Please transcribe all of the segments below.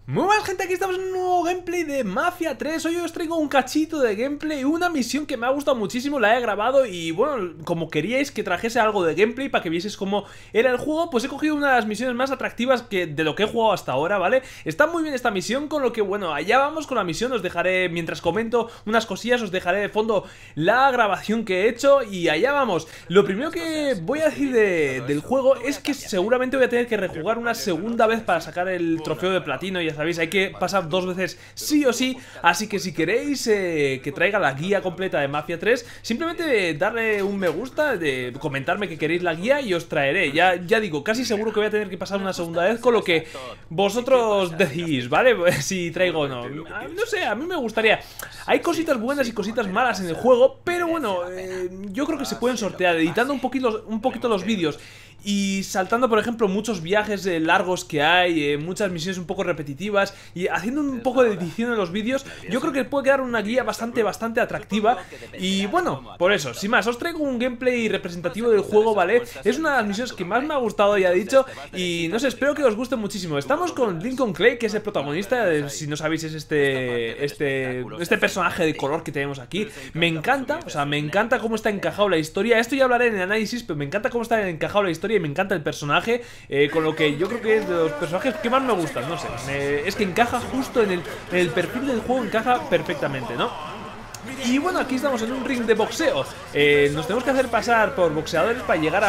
Muy buenas gente, aquí estamos en un nuevo gameplay de Mafia 3. Hoy os traigo un cachito de gameplay, una misión que me ha gustado muchísimo, la he grabado y bueno, como queríais que trajese algo de gameplay para que vieseis cómo era el juego, pues he cogido una de las misiones más atractivas de lo que he jugado hasta ahora, ¿vale? Está muy bien esta misión, con lo que bueno, allá vamos con la misión. Os dejaré, mientras comento unas cosillas, os dejaré de fondo la grabación que he hecho y allá vamos. Lo primero que voy a decir del juego es que seguramente voy a tener que rejugar una segunda vez para sacar el trofeo de platino. Ya sabéis, hay que pasar dos veces sí o sí, así que si queréis que traiga la guía completa de Mafia 3, simplemente darle un me gusta, comentarme que queréis la guía y os traeré. Ya digo, casi seguro que voy a tener que pasar una segunda vez, con lo que vosotros decidís, ¿vale? Si traigo o no. No sé, a mí me gustaría. Hay cositas buenas y cositas malas en el juego, pero bueno, yo creo que se pueden sortear editando un poquito los vídeos y saltando, por ejemplo, muchos viajes largos que hay, muchas misiones un poco repetitivas, y haciendo un poco de edición en los vídeos. Yo creo que puede quedar una guía bastante atractiva. Y bueno, por eso, sin más, os traigo un gameplay representativo del juego, ¿vale? Es una de las misiones que más me ha gustado, ya he dicho, y no sé, espero que os guste muchísimo. Estamos con Lincoln Clay, que es el protagonista, si no sabéis, es este personaje de color que tenemos aquí. Me encanta, o sea, me encanta cómo está encajado la historia. Esto ya hablaré en el análisis, pero me encanta cómo está encajado la historia y me encanta el personaje, con lo que yo creo que es de los personajes que más me gustan, no sé, es que encaja justo en el perfil del juego, encaja perfectamente, ¿no? Y bueno, aquí estamos en un ring de boxeo. Nos tenemos que hacer pasar por boxeadores para llegar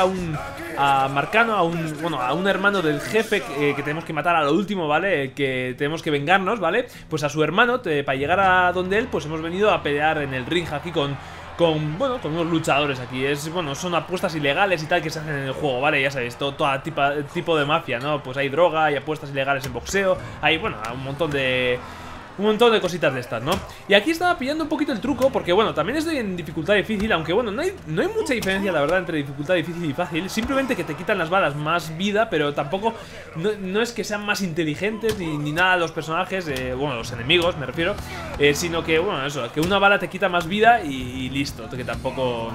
a Marcano, a un hermano del jefe que tenemos que matar a lo último, ¿vale? Que tenemos que vengarnos, ¿vale? Pues a su hermano, para llegar a donde él, pues hemos venido a pelear en el ring aquí con unos luchadores aquí. Son apuestas ilegales y tal que se hacen en el juego, ¿vale? Ya sabéis, todo tipo de mafia, ¿no? Pues hay droga, hay apuestas ilegales en boxeo, hay, bueno, un montón de cositas de estas, ¿no? Y aquí estaba pillando un poquito el truco, porque bueno, también estoy en dificultad difícil, aunque bueno, no hay mucha diferencia, la verdad, entre dificultad difícil y fácil. Simplemente que te quitan las balas más vida, pero tampoco, no es que sean más inteligentes ni nada los personajes, bueno, los enemigos me refiero, sino que, bueno, eso, que una bala te quita más vida y listo, que tampoco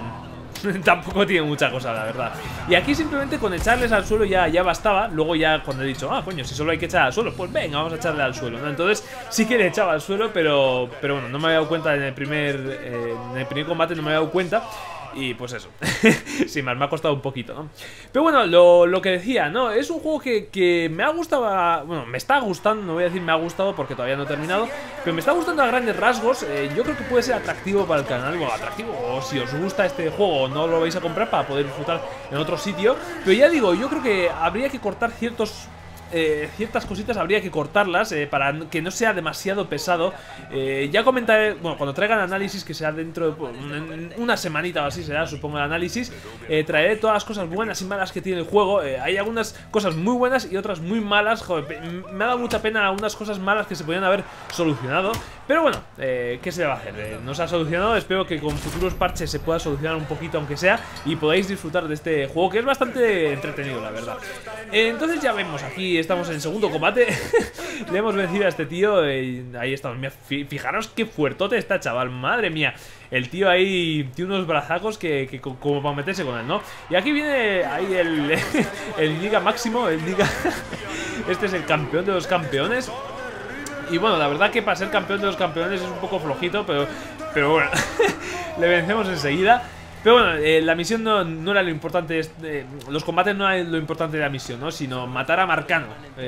tiene mucha cosa, la verdad. Y aquí simplemente con echarles al suelo ya bastaba. Luego ya cuando he dicho, coño, si solo hay que echar al suelo, pues venga, vamos a echarle al suelo, ¿no? Entonces sí que le echaba al suelo, pero bueno, no me había dado cuenta en el primer combate, no me había dado cuenta. Y pues eso, sin más, me ha costado un poquito, ¿no? Pero bueno, lo que decía, ¿no? Es un juego que me ha gustado, bueno, me está gustando, no voy a decir me ha gustado porque todavía no he terminado, pero me está gustando a grandes rasgos. Yo creo que puede ser atractivo para el canal, bueno, atractivo, o si os gusta este juego no lo vais a comprar para poder disfrutar en otro sitio. Pero ya digo, yo creo que habría que cortar ciertas cositas, habría que cortarlas para que no sea demasiado pesado. Ya comentaré, bueno, cuando traigan análisis, que sea dentro de una semanita o así será, supongo, el análisis, traeré todas las cosas buenas y malas que tiene el juego. Hay algunas cosas muy buenas y otras muy malas. Joder, me ha dado mucha pena algunas cosas malas que se podían haber solucionado, pero bueno, ¿qué se le va a hacer? No se ha solucionado, espero que con futuros parches se pueda solucionar un poquito, aunque sea, y podáis disfrutar de este juego, que es bastante entretenido, la verdad. Entonces ya vemos, aquí estamos en el segundo combate. Le hemos vencido a este tío, ahí estamos. Mira, fijaros qué fuertote está, chaval, madre mía. El tío ahí tiene unos brazacos que como para meterse con él, ¿no? Y aquí viene ahí el Niga máximo, el Niga. Este es el campeón de los campeones. Y bueno, la verdad que para ser campeón de los campeones es un poco flojito, pero bueno, le vencemos enseguida. Pero bueno, la misión no era lo importante, los combates no eran lo importante de la misión, ¿no? Sino matar a Marcano,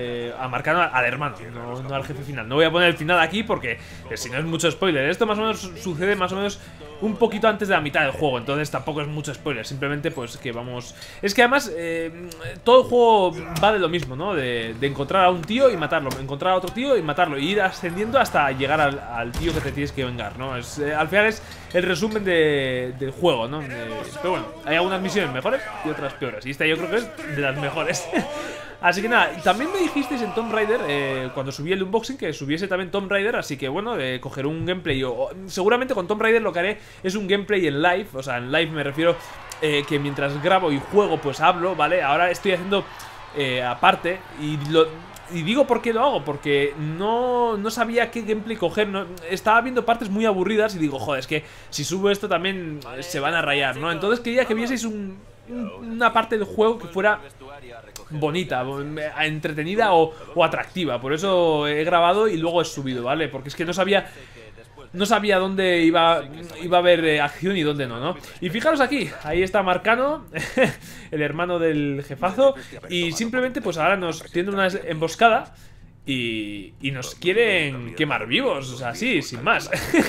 al hermano, no al jefe final. No voy a poner el final aquí porque si no es mucho spoiler. Esto más o menos sucede más o menos un poquito antes de la mitad del juego, entonces tampoco es mucho spoiler. Simplemente pues que vamos... Es que además todo el juego va de lo mismo, ¿no? De encontrar a un tío y matarlo, encontrar a otro tío y matarlo, y ir ascendiendo hasta llegar al tío que te tienes que vengar, ¿no? Al final es el resumen del juego, ¿no? Pero bueno, hay algunas misiones mejores y otras peores, y esta yo creo que es de las mejores. Así que nada, también me dijisteis en Tomb Raider, cuando subí el unboxing, que subiese también Tomb Raider. Así que bueno, cogeré un gameplay, seguramente con Tomb Raider lo que haré es un gameplay en live. O sea, en live me refiero que mientras grabo y juego pues hablo, ¿vale? Ahora estoy haciendo aparte, y digo por qué lo hago, porque no sabía qué gameplay coger, estaba viendo partes muy aburridas y digo, joder, es que si subo esto también se van a rayar, ¿no? Entonces quería que vieseis una parte del juego que fuera bonita, entretenida o atractiva. Por eso he grabado y luego he subido, ¿vale? Porque es que no sabía dónde iba a haber acción y dónde no. Y fijaros aquí, ahí está Marcano, el hermano del jefazo. Y simplemente pues ahora nos tiene una emboscada y nos quieren quemar vivos, o sea, sí, sin más.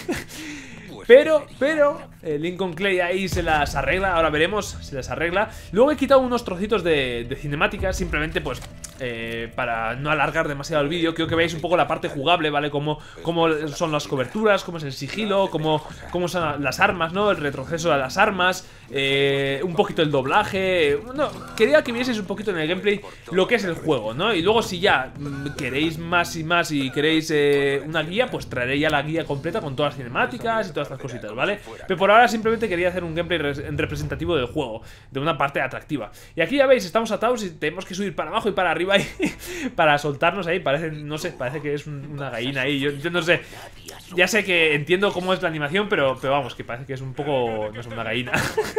Pero Lincoln Clay ahí se las arregla. Ahora veremos, se las arregla. Luego he quitado unos trocitos de cinemáticas, simplemente pues para no alargar demasiado el vídeo. Quiero que veáis un poco la parte jugable, ¿vale? Cómo son las coberturas, cómo es el sigilo, cómo son las armas, ¿no? El retroceso de las armas, un poquito el doblaje. No, quería que vieseis un poquito en el gameplay lo que es el juego, ¿no? Y luego si ya queréis más y más y queréis una guía, pues traeré ya la guía completa con todas las cinemáticas y todas estas cositas, ¿vale? Pero por ahora simplemente quería hacer un gameplay representativo del juego, de una parte atractiva. Y aquí ya veis, estamos atados y tenemos que subir para abajo y para arriba ahí, para soltarnos ahí. Parece, no sé, parece que es una gallina ahí. Yo no sé, ya sé que entiendo cómo es la animación, pero vamos, que parece que es un poco, no sé, una gallina.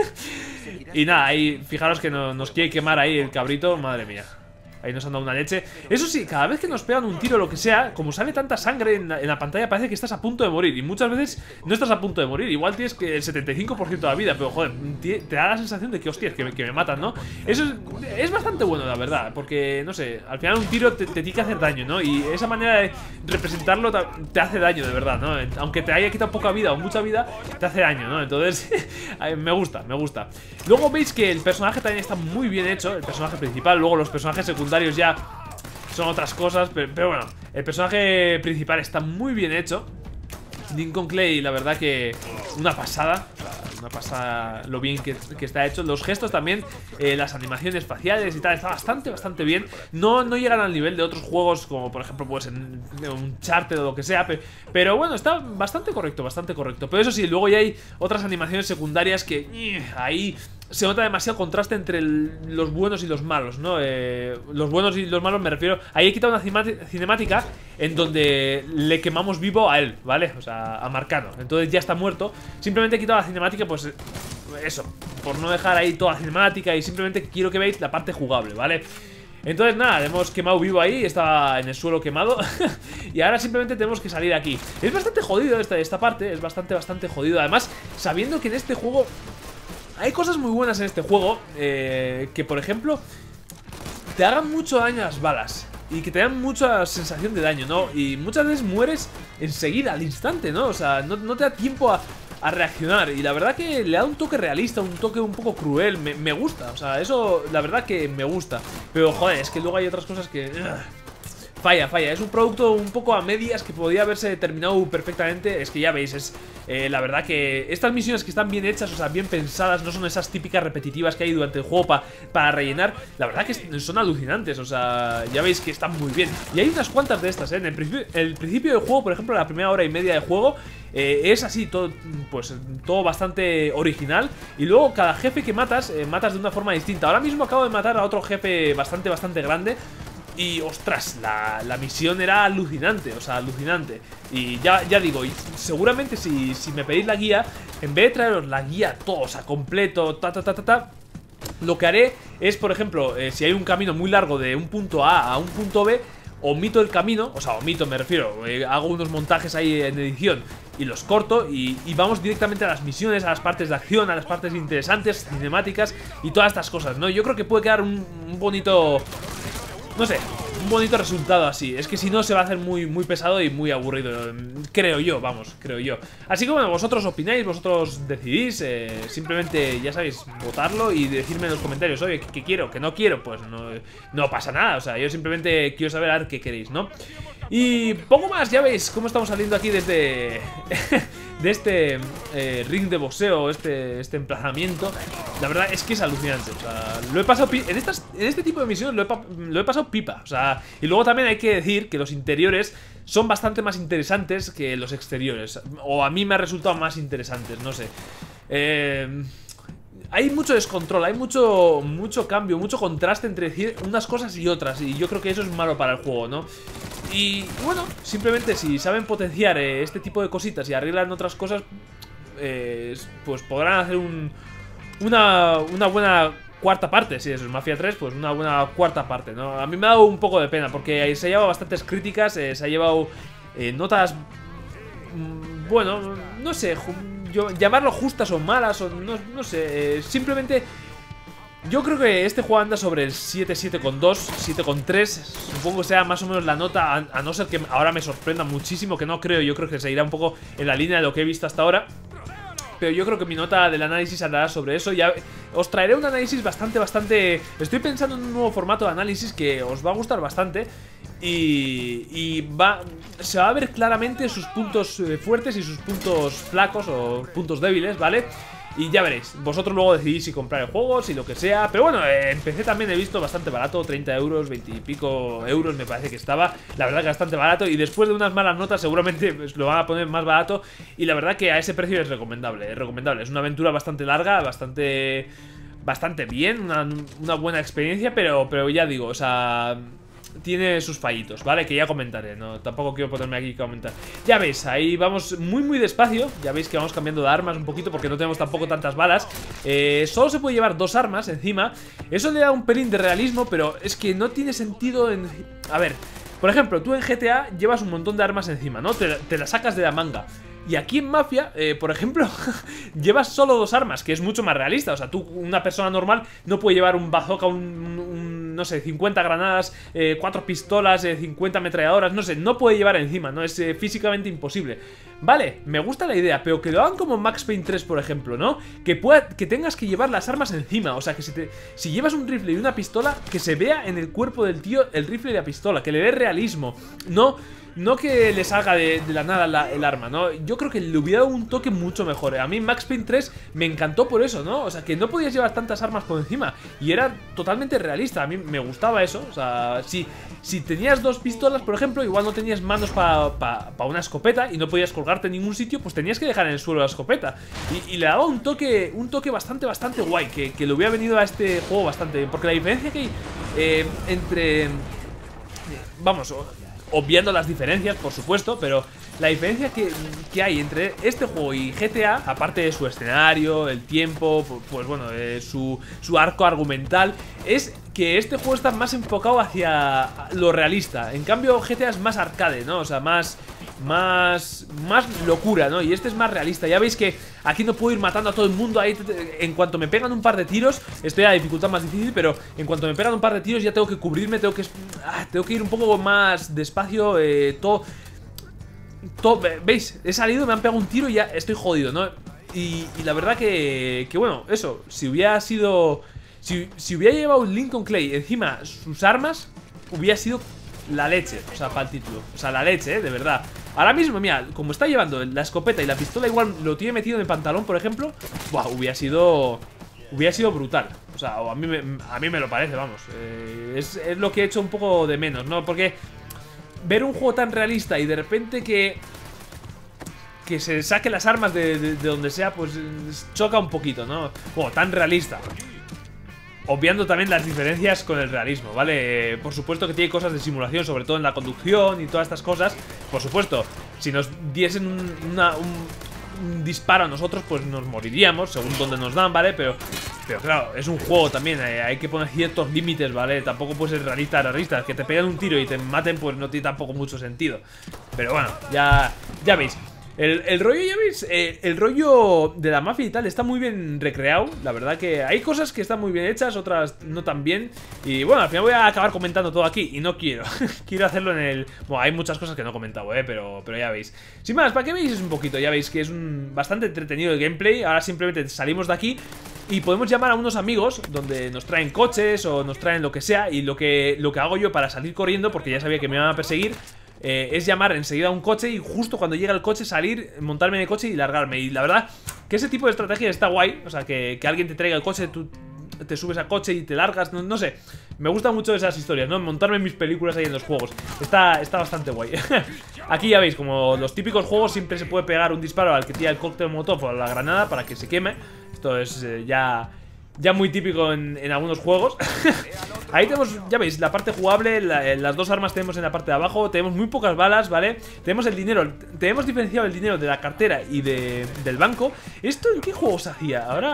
Y nada, ahí, fijaros que nos quiere quemar ahí el cabrito, madre mía. Ahí nos han dado una leche. Eso sí, cada vez que nos pegan un tiro o lo que sea, como sale tanta sangre en la pantalla, parece que estás a punto de morir. Y muchas veces no estás a punto de morir. Igual tienes que el 75% de la vida, pero joder, te da la sensación de que, hostias, que me matan, ¿no? Eso es bastante bueno, la verdad. Porque, no sé, al final un tiro te tiene que hacer daño, ¿no? Y esa manera de representarlo te hace daño, de verdad, ¿no? Aunque te haya quitado poca vida o mucha vida, te hace daño, ¿no? Entonces, me gusta. Luego veis que el personaje también está muy bien hecho, el personaje principal. Luego los personajes secundarios ya son otras cosas, pero bueno, el personaje principal está muy bien hecho. Lincoln Clay, la verdad que una pasada lo bien que está hecho. Los gestos también, las animaciones faciales y tal, está bastante bien. No llegan al nivel de otros juegos como por ejemplo pues en Uncharted o lo que sea, pero bueno, está bastante correcto. Pero eso sí, luego ya hay otras animaciones secundarias que ahí se nota demasiado contraste entre los buenos y los malos, ¿no? Los buenos y los malos me refiero. Ahí he quitado una cinemática en donde le quemamos vivo a él, ¿vale? O sea, a Marcano. Entonces ya está muerto. Simplemente he quitado la cinemática, pues eso, por no dejar ahí toda la cinemática. Y simplemente quiero que veáis la parte jugable, ¿vale? Entonces nada, le hemos quemado vivo ahí. Estaba en el suelo quemado. Y ahora simplemente tenemos que salir aquí. Es bastante jodido esta parte. Es bastante jodido. Además, sabiendo que en este juego hay cosas muy buenas en este juego, que por ejemplo te hagan mucho daño a las balas y que te dan mucha sensación de daño, ¿no? Y muchas veces mueres enseguida, al instante, ¿no? O sea, no te da tiempo a reaccionar. Y la verdad que le da un toque realista, un toque un poco cruel. Me gusta, o sea, eso la verdad que me gusta. Pero joder, es que luego hay otras cosas que... Falla, es un producto un poco a medias que podría haberse terminado perfectamente. Es que ya veis, la verdad que estas misiones que están bien hechas, o sea, bien pensadas, no son esas típicas repetitivas que hay durante el juego para rellenar. La verdad que son alucinantes, o sea, ya veis que están muy bien. Y hay unas cuantas de estas, En el principio del juego, por ejemplo, la primera hora y media de juego, es así, todo bastante original. Y luego cada jefe que matas de una forma distinta. Ahora mismo acabo de matar a otro jefe bastante grande. Y ostras, la misión era alucinante, o sea, alucinante. Y ya digo, y seguramente si me pedís la guía, en vez de traeros la guía todos a completo, lo que haré es, por ejemplo, si hay un camino muy largo de un punto A a un punto B, omito el camino, o sea, omito me refiero, hago unos montajes ahí en edición y los corto y vamos directamente a las misiones, a las partes de acción, a las partes interesantes, cinemáticas y todas estas cosas, ¿no? Yo creo que puede quedar un bonito... No sé, un bonito resultado así. Es que si no se va a hacer muy pesado y muy aburrido. Creo yo. Así que bueno, vosotros opináis, vosotros decidís. Simplemente, ya sabéis, votarlo y decirme en los comentarios, oye, ¿qué quiero? ¿Qué no quiero? Pues no pasa nada. O sea, yo simplemente quiero saber a ver qué queréis, ¿no? Y poco más, ya veis cómo estamos saliendo aquí desde... de este ring de boxeo, este emplazamiento. La verdad es que es alucinante. O sea, lo he pasado en este tipo de misiones lo he pasado pipa. O sea, y luego también hay que decir que los interiores son bastante más interesantes que los exteriores. O a mí me ha resultado más interesantes, no sé. Hay mucho descontrol, hay mucho cambio, mucho contraste entre decir unas cosas y otras. Y yo creo que eso es malo para el juego, ¿no? Y bueno, simplemente si saben potenciar este tipo de cositas y arreglan otras cosas, pues podrán hacer una buena cuarta parte, sí, eso es Mafia 3, pues una buena cuarta parte, ¿no? A mí me ha dado un poco de pena porque se ha llevado bastantes críticas, se ha llevado notas, bueno, no sé, llamarlo justas o malas, o no sé, simplemente... Yo creo que este juego anda sobre el 7, 7,2, 7,3. Supongo que sea más o menos la nota, a no ser que ahora me sorprenda muchísimo, que no creo. Yo creo que se irá un poco en la línea de lo que he visto hasta ahora. Pero yo creo que mi nota del análisis andará sobre eso. Ya os traeré un análisis bastante... Estoy pensando en un nuevo formato de análisis que os va a gustar bastante. Y se va a ver claramente sus puntos fuertes y sus puntos flacos o puntos débiles, ¿vale? Y ya veréis, vosotros luego decidís si comprar el juego, si lo que sea. Pero bueno, en PC también he visto bastante barato, 30 euros, 20 y pico euros me parece que estaba. La verdad que bastante barato, y después de unas malas notas seguramente pues, lo van a poner más barato. Y la verdad que a ese precio es recomendable, es recomendable. Es una aventura bastante larga, bastante bien, una buena experiencia. Pero ya digo, o sea... tiene sus fallitos, ¿vale? Que ya comentaré, no, tampoco quiero ponerme aquí a comentar. Ya veis, ahí vamos muy despacio. Ya veis que vamos cambiando de armas un poquito porque no tenemos tampoco tantas balas. Solo se puede llevar 2 armas encima. Eso le da un pelín de realismo, pero es que no tiene sentido en... A ver, por ejemplo, tú en GTA llevas un montón de armas encima, ¿no? Te las sacas de la manga. Y aquí en Mafia, por ejemplo, llevas solo 2 armas, que es mucho más realista. O sea, tú, una persona normal, no puede llevar un bazooka, no sé, 50 granadas, 4 pistolas, 50 ametralladoras, no sé, no puede llevar encima, no es físicamente imposible. Vale, me gusta la idea, pero que lo hagan como Max Payne 3, por ejemplo, ¿no? Que tengas que llevar las armas encima, o sea, que si llevas un rifle y una pistola, que se vea en el cuerpo del tío el rifle y la pistola, que le dé realismo, no que le salga de la nada el arma, ¿no? Yo creo que le hubiera dado un toque mucho mejor. A mí Max Payne 3 me encantó por eso, ¿no? O sea, que no podías llevar tantas armas por encima y era totalmente realista. A mí me gustaba eso. O sea, si tenías 2 pistolas, por ejemplo, igual no tenías manos para una escopeta y no podías colgarte en ningún sitio, pues tenías que dejar en el suelo la escopeta. Y le daba un toque bastante guay, que le hubiera venido a este juego bastante bien. Porque la diferencia que hay entre... Vamos... Obviando las diferencias, por supuesto, pero la diferencia que hay entre este juego y GTA, aparte de su escenario, el tiempo, pues bueno, su arco argumental, es que este juego está más enfocado hacia lo realista. En cambio, GTA es más arcade, ¿no? O sea, más locura, ¿no? Y este es más realista. Ya veis que aquí no puedo ir matando a todo el mundo. Ahí, en cuanto me pegan un par de tiros, estoy a la dificultad más difícil, pero en cuanto me pegan un par de tiros ya tengo que cubrirme, tengo que ir un poco más despacio, todo, ¿veis? He salido, me han pegado un tiro y ya estoy jodido, ¿no? Y la verdad que bueno, eso, si hubiera sido... Si hubiera llevado un Lincoln Clay encima sus armas, hubiera sido la leche, o sea, para el título. O sea, la leche, de verdad. Ahora mismo, mira, como está llevando la escopeta y la pistola, igual lo tiene metido en el pantalón, por ejemplo. Buah, hubiera sido brutal. O sea, a mí me lo parece, vamos. Es lo que he hecho un poco de menos, ¿no? Porque ver un juego tan realista y de repente que se saque las armas de donde sea, pues choca un poquito, ¿no? Bueno, tan realista. Obviando también las diferencias con el realismo, ¿vale? Por supuesto que tiene cosas de simulación, sobre todo en la conducción y todas estas cosas. Por supuesto, si nos diesen un disparo a nosotros, pues nos moriríamos, según donde nos dan, ¿vale? Pero claro, es un juego también, hay que poner ciertos límites, ¿vale? Tampoco puede ser realista. Que te peguen un tiro y te maten, pues no tiene tampoco mucho sentido. Pero bueno, ya veis. El rollo, ya veis, el rollo de la mafia y tal está muy bien recreado. La verdad que hay cosas que están muy bien hechas, otras no tan bien. Y bueno, al final voy a acabar comentando todo aquí. Y no quiero, quiero hacerlo en el... Bueno, hay muchas cosas que no he comentado, pero ya veis. Sin más, para que veáis un poquito, ya veis que es bastante entretenido el gameplay. Ahora simplemente salimos de aquí y podemos llamar a unos amigos donde nos traen coches o nos traen lo que sea. Y lo que hago yo para salir corriendo, porque ya sabía que me iban a perseguir, es llamar enseguida a un coche y justo cuando llega el coche salir, montarme en el coche y largarme. Y la verdad que ese tipo de estrategia está guay. O sea, que alguien te traiga el coche, tú te subes al coche y te largas, no sé. Me gustan mucho esas historias, ¿no? Montarme en mis películas ahí en los juegos. Está bastante guay. Aquí ya veis, como los típicos juegos, siempre se puede pegar un disparo al que tira el cóctel molotov o la granada para que se queme. Esto es ya muy típico en algunos juegos. Ahí tenemos, ya veis, la parte jugable, las 2 armas tenemos en la parte de abajo. Tenemos muy pocas balas, ¿vale? Tenemos el dinero, tenemos diferenciado el dinero de la cartera y del banco. ¿Esto en qué juego se hacía? Ahora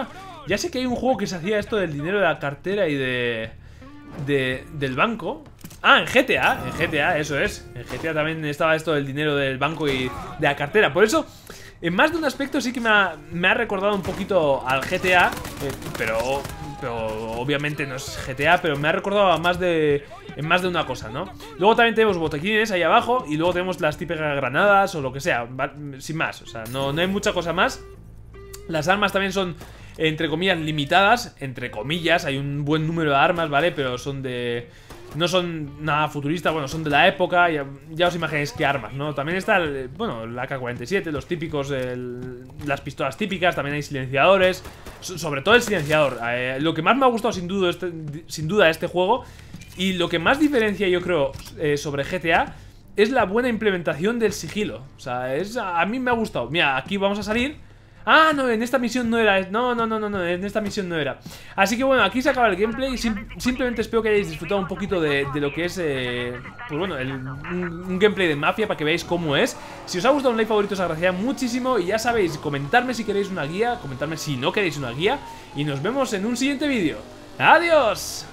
Ya sé que hay un juego que se hacía esto del dinero de la cartera y del banco. Ah, en GTA, eso es. En GTA también estaba esto del dinero del banco y de la cartera. Por eso, en más de un aspecto sí que me ha recordado un poquito al GTA, pero obviamente no es GTA, pero me ha recordado en más de una cosa, ¿no? Luego también tenemos botequines ahí abajo y luego tenemos las típicas granadas o lo que sea, sin más, o sea, no hay mucha cosa más. Las armas también son, entre comillas, limitadas, entre comillas, hay un buen número de armas, ¿vale? Pero son de... no son nada futuristas, bueno, son de la época, ya os imagináis qué armas, ¿no? También está, bueno, la AK-47, los típicos, las pistolas típicas, también hay silenciadores, sobre todo el silenciador. Lo que más me ha gustado sin duda este juego, y lo que más diferencia yo creo sobre GTA, es la buena implementación del sigilo. O sea, a mí me ha gustado. Mira, aquí vamos a salir... Ah, no, en esta misión no era. No, en esta misión no era. Así que bueno, aquí se acaba el gameplay. Simplemente espero que hayáis disfrutado un poquito de lo que es, pues bueno, un gameplay de Mafia, para que veáis cómo es. Si os ha gustado un like favorito os agradecería muchísimo. Y ya sabéis, comentadme si queréis una guía, comentadme si no queréis una guía. Y nos vemos en un siguiente vídeo. ¡Adiós!